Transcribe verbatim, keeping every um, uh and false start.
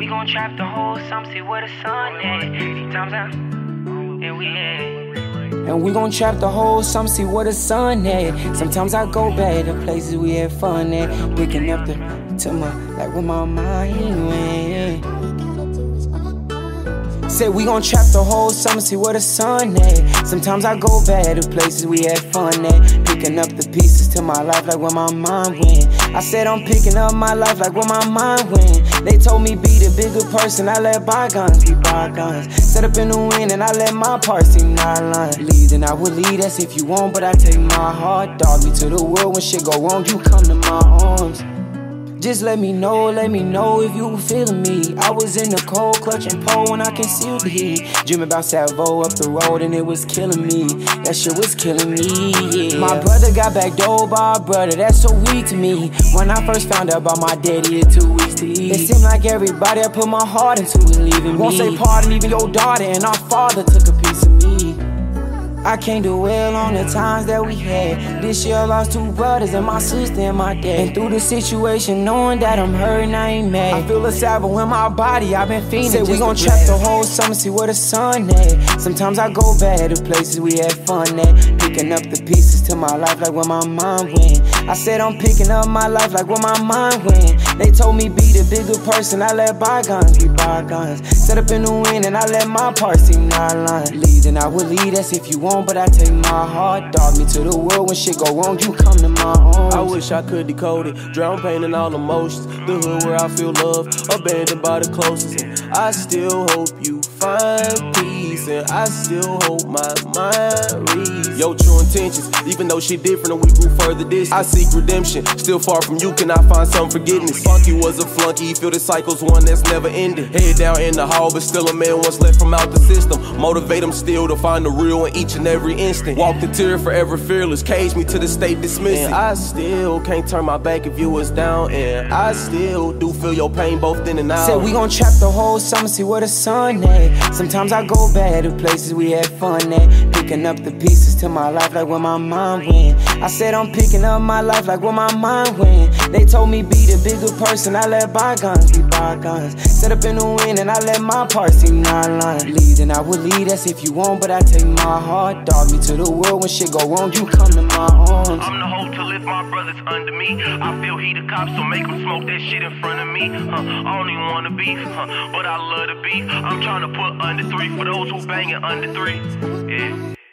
we gon' trap the whole summer, see where the sun at. Sometimes I, yeah, we at. And we gon' trap the whole summer, see where the sun at. Sometimes I go back to places we had fun at. Picking up the, to my, like where my mind went. Said we gon' trap the whole summer, see where the sun at. Sometimes I go back to places we had fun at. Picking up the pieces to my life like where my mind went. I said I'm picking up my life like where my mind went. They told me be the bigger person, I let bygones be bygones. Set up in the wind and I let my part seem nylon. Lead and I will lead, that's if you want, but I take my heart. Dog me to the world, when shit go wrong, you come to my arms. Just let me know, let me know if you feeling me. I was in the cold, clutching pole when I concealed the heat. Dreaming about Salvo up the road and it was killing me. That shit was killing me, yeah. My brother got backdoored by a brother, that's so weak to me. When I first found out about my daddy, it took weeks to eat. It seemed like everybody I put my heart into is leaving me. Won't say pardon, even your daughter and our father took a piece of me. I can't dwell on the times that we had. This year I lost two brothers and my sister and my dad. And through the situation, knowing that I'm hurting, I ain't mad. I feel a salvo in my body, I've been fiending. Said we gon' trap the whole summer, see where the sun at. Sometimes I go back to places we had fun at. Picking up the pieces to my life like where my mind went. I said I'm picking up my life like where my mind went. They told me be the bigger person, I let bygones be bygones. Set up in the wind and I let my part seem nylon. Lead and I will lead, that's if you want, but I take my heart. Dog me to the world, when shit go wrong, you come to my arms. I wish I could decode it, drown pain in all emotions. The hood where I feel love, abandoned by the closest. And I still hope you find peace, and I still hope my mind reads your true intentions, even though shit different and we grew further distance. I seek redemption, still far from you, can I find some forgiveness? Fuck, you was a flunky, feel the cycle's one that's never ending. Head down in the hall, but still a man once left from out the system. Motivate them still to find the real in each and every instant. Walk the tier, forever fearless, cage me to the state dismissing. And I still can't turn my back if you was down, and I still do feel your pain both in and out. Said we gon' trap the whole summer, see where the sun at. Sometimes I go back to places we had fun at. Picking up the pieces to my life like where my mind went. I said I'm picking up my life like where my mind went. They told me be the bigger person, I let bygones be bygones. Set up in the wind and I let my part seem nylon. Lead and I will lead, that's if you want, but I take my heart. Dog me to the world, when shit go wrong, you come to my arms. I'm the hope to lift my brothers under me. I feel he the cops, so make them smoke that shit in front of me. Huh, I don't even wanna beef, huh, but I love to beef. I'm trying to put under three for those who banging under three. Yeah.